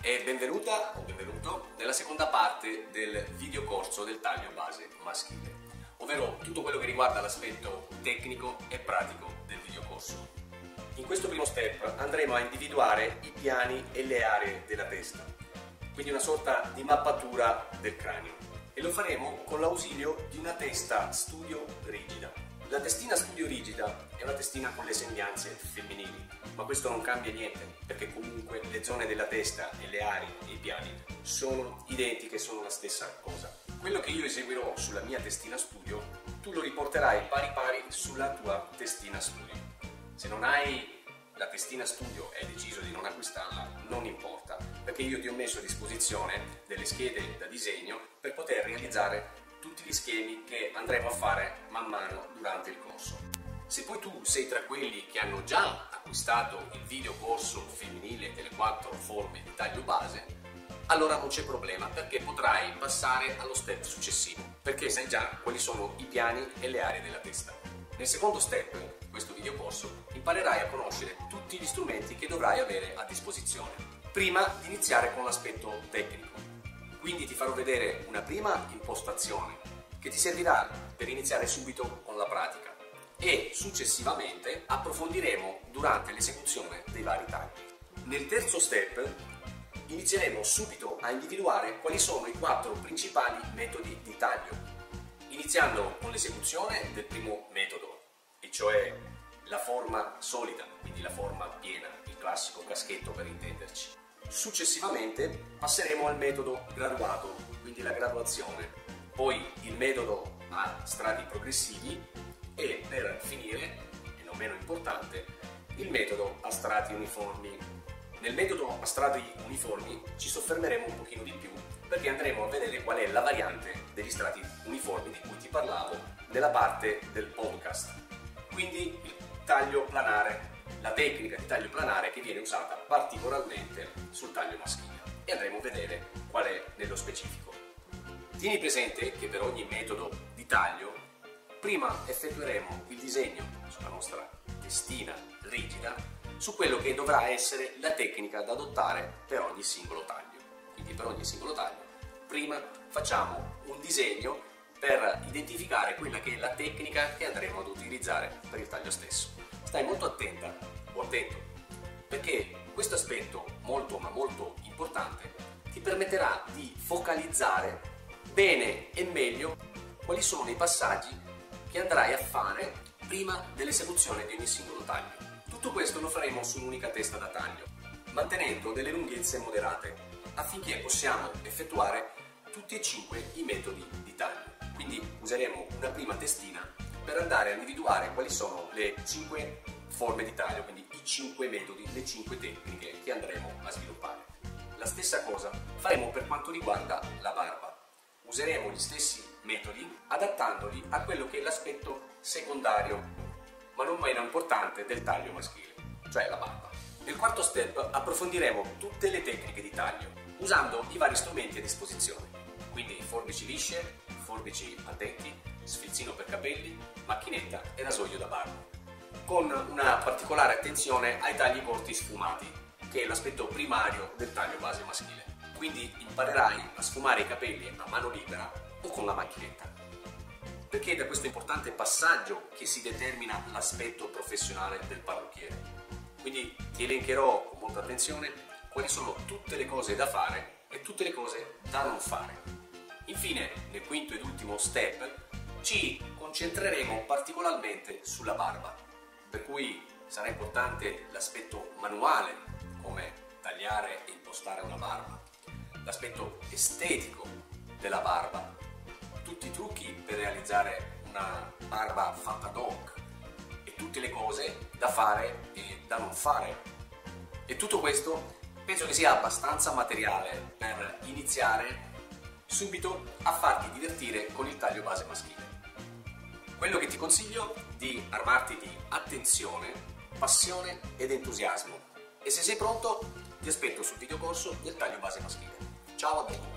e benvenuta o benvenuto nella seconda parte del videocorso del taglio base maschile, ovvero tutto quello che riguarda l'aspetto tecnico e pratico del videocorso. In questo primo step andremo a individuare i piani e le aree della testa, quindi una sorta di mappatura del cranio, e lo faremo con l'ausilio di una testa studio rigida. La testina studio rigida è una testina con le sembianze femminili, ma questo non cambia niente, perché comunque le zone della testa e le aree e i piani sono identiche, sono la stessa cosa. Quello che io eseguirò sulla mia testina studio, tu lo riporterai pari pari sulla tua testina studio. Se non hai la testina studio e hai deciso di non acquistarla, non importa, perché io ti ho messo a disposizione delle schede da disegno per poter realizzare tutti gli schemi che andremo a fare man mano durante il corso. Se poi tu sei tra quelli che hanno già acquistato il videocorso femminile delle 4 forme di taglio base, allora non c'è problema, perché potrai passare allo step successivo, perché sai già quali sono i piani e le aree della testa. Nel secondo step, questo videocorso, imparerai a conoscere tutti gli strumenti che dovrai avere a disposizione, prima di iniziare con l'aspetto tecnico. Quindi ti farò vedere una prima impostazione che ti servirà per iniziare subito con la pratica e successivamente approfondiremo durante l'esecuzione dei vari tagli. Nel terzo step inizieremo subito a individuare quali sono i 4 principali metodi di taglio, iniziando con l'esecuzione del primo metodo, e cioè la forma solida, quindi la forma piena, il classico caschetto per intenderci. Successivamente passeremo al metodo graduato, quindi la graduazione, poi il metodo a strati progressivi e per finire, e non meno importante, il metodo a strati uniformi. Nel metodo a strati uniformi ci soffermeremo un pochino di più, perché andremo a vedere qual è la variante degli strati uniformi di cui ti parlavo nella parte del podcast. Quindi il taglio planare, la tecnica di taglio planare che viene usata particolarmente sul taglio maschile, e andremo a vedere qual è nello specifico. Tieni presente che per ogni metodo di taglio prima effettueremo il disegno sulla nostra testina rigida su quello che dovrà essere la tecnica da adottare per ogni singolo taglio. Quindi per ogni singolo taglio prima facciamo un disegno per identificare quella che è la tecnica che andremo ad utilizzare per il taglio stesso. Stai molto attenta o attento, perché questo aspetto molto ma molto importante ti permetterà di focalizzare bene e meglio quali sono i passaggi che andrai a fare prima dell'esecuzione di ogni singolo taglio. Tutto questo lo faremo su un'unica testa da taglio, mantenendo delle lunghezze moderate, affinché possiamo effettuare tutti e 5 i metodi di taglio. Quindi useremo una prima testina per andare a individuare quali sono le 5 forme di taglio, quindi i 5 metodi, le 5 tecniche che andremo a sviluppare. La stessa cosa faremo per quanto riguarda la barba. Useremo gli stessi metodi adattandoli a quello che è l'aspetto secondario, ma non meno importante, del taglio maschile, cioè la barba. Nel quarto step approfondiremo tutte le tecniche di taglio, usando i vari strumenti a disposizione, quindi forbici lisce, forbici a denti, sfilzino per capelli, macchinetta e rasoio da barba, con una particolare attenzione ai tagli corti sfumati, che è l'aspetto primario del taglio base maschile. Quindi imparerai a sfumare i capelli a mano libera o con la macchinetta, perché è da questo importante passaggio che si determina l'aspetto professionale del parrucchiere. Quindi ti elencherò con molta attenzione quali sono tutte le cose da fare e tutte le cose da non fare. Infine, nel quinto ed ultimo step, ci concentreremo particolarmente sulla barba, per cui sarà importante l'aspetto manuale, come tagliare e impostare una barba, l'aspetto estetico della barba, tutti i trucchi per realizzare una barba fatta ad hoc e tutte le cose da fare e da non fare. E tutto questo penso che sia abbastanza materiale per iniziare subito a farti divertire con il taglio base maschile. Quello che ti consiglio è di armarti di attenzione, passione ed entusiasmo, e se sei pronto ti aspetto sul videocorso del taglio base maschile. Ciao a te!